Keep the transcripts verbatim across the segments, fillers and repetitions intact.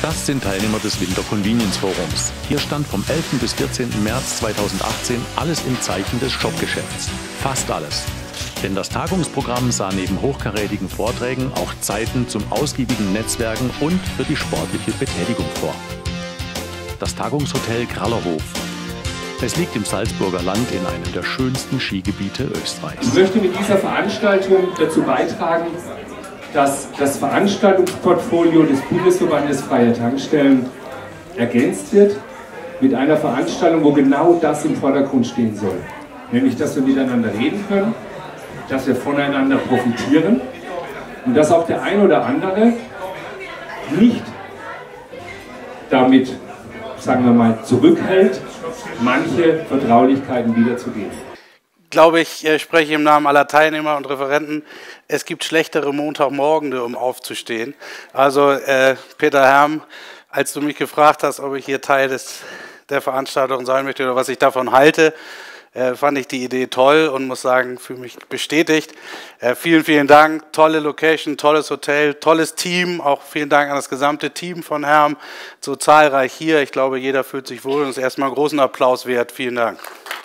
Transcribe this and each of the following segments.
Das sind Teilnehmer des Winter Convenience Forums. Hier stand vom elften bis vierzehnten März zweitausendachtzehn alles im Zeichen des Shopgeschäfts. Fast alles. Denn das Tagungsprogramm sah neben hochkarätigen Vorträgen auch Zeiten zum ausgiebigen Netzwerken und für die sportliche Betätigung vor. Das Tagungshotel Krallerhof. Es liegt im Salzburger Land in einem der schönsten Skigebiete Österreichs. Ich möchte mit dieser Veranstaltung dazu beitragen, dass das Veranstaltungsportfolio des Bundesverbandes Freier Tankstellen ergänzt wird mit einer Veranstaltung, wo genau das im Vordergrund stehen soll. Nämlich, dass wir miteinander reden können, dass wir voneinander profitieren und dass auch der ein oder andere nicht damit, sagen wir mal, zurückhält, manche Vertraulichkeiten wiederzugeben. Ich glaube, ich äh, spreche im Namen aller Teilnehmer und Referenten. Es gibt schlechtere Montagmorgende, um aufzustehen. Also äh, Peter Herm, als du mich gefragt hast, ob ich hier Teil des, der Veranstaltung sein möchte oder was ich davon halte, äh, fand ich die Idee toll und muss sagen, fühle mich bestätigt. Äh, vielen, vielen Dank. Tolle Location, tolles Hotel, tolles Team. Auch vielen Dank an das gesamte Team von Herm. So zahlreich hier. Ich glaube, jeder fühlt sich wohl und ist erstmal einen großen Applaus wert. Vielen Dank.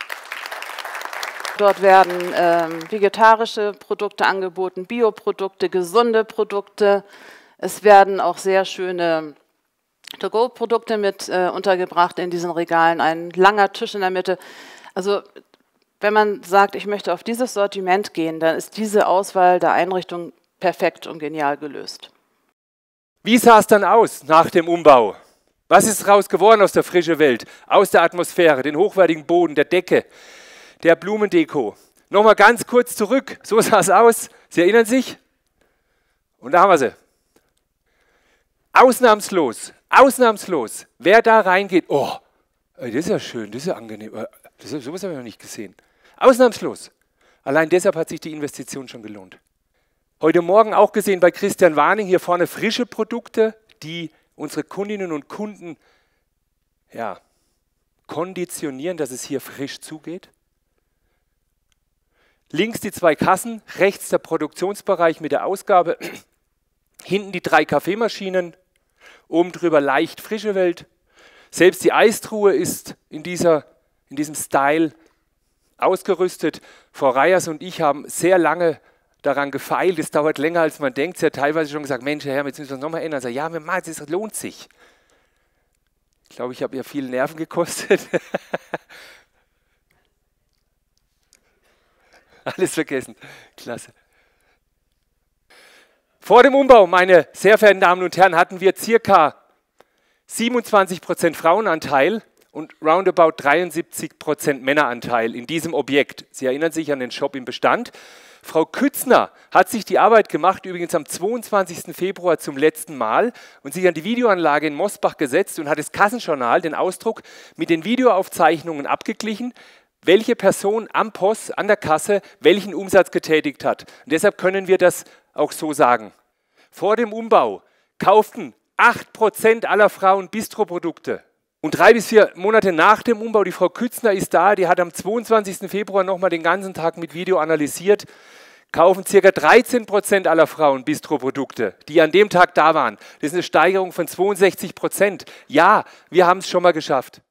Dort werden ähm, vegetarische Produkte angeboten, Bioprodukte, gesunde Produkte. Es werden auch sehr schöne To-Go-Produkte mit äh, untergebracht in diesen Regalen. Ein langer Tisch in der Mitte. Also wenn man sagt, ich möchte auf dieses Sortiment gehen, dann ist diese Auswahl der Einrichtung perfekt und genial gelöst. Wie sah es dann aus nach dem Umbau? Was ist raus geworden aus der frischen Welt, aus der Atmosphäre, den hochwertigen Boden, der Decke, der Blumendeko? Nochmal ganz kurz zurück, so sah es aus. Sie erinnern sich? Und da haben wir sie. Ausnahmslos, ausnahmslos, wer da reingeht, oh, das ist ja schön, das ist ja angenehm, das ist, sowas habe ich noch nicht gesehen. Ausnahmslos. Allein deshalb hat sich die Investition schon gelohnt. Heute Morgen auch gesehen bei Christian Warning, hier vorne frische Produkte, die unsere Kundinnen und Kunden ja, konditionieren, dass es hier frisch zugeht. Links die zwei Kassen, rechts der Produktionsbereich mit der Ausgabe, hinten die drei Kaffeemaschinen, oben drüber leicht frische Welt. Selbst die Eistruhe ist in, dieser, in diesem Style ausgerüstet. Frau Reyers und ich haben sehr lange daran gefeilt, es dauert länger als man denkt. Sie hat teilweise schon gesagt, Mensch, Herr Herm, jetzt müssen wir es nochmal ändern. Ich sage, ja, es lohnt sich. Ich glaube, ich habe ihr viele Nerven gekostet. Alles vergessen. Klasse. Vor dem Umbau, meine sehr verehrten Damen und Herren, hatten wir circa siebenundzwanzig Prozent Frauenanteil und roundabout dreiundsiebzig Prozent Männeranteil in diesem Objekt. Sie erinnern sich an den Shop im Bestand. Frau Kützner hat sich die Arbeit gemacht, übrigens am zweiundzwanzigsten Februar zum letzten Mal, und sich an die Videoanlage in Mosbach gesetzt und hat das Kassenjournal, den Ausdruck, mit den Videoaufzeichnungen abgeglichen, welche Person am P O S, an der Kasse, welchen Umsatz getätigt hat. Und deshalb können wir das auch so sagen. Vor dem Umbau kauften acht Prozent aller Frauen Bistroprodukte. Und drei bis vier Monate nach dem Umbau, die Frau Kützner ist da, die hat am zweiundzwanzigsten Februar nochmal den ganzen Tag mit Video analysiert, kaufen ca. dreizehn Prozent aller Frauen Bistroprodukte, die an dem Tag da waren. Das ist eine Steigerung von zweiundsechzig Prozent. Ja, wir haben es schon mal geschafft.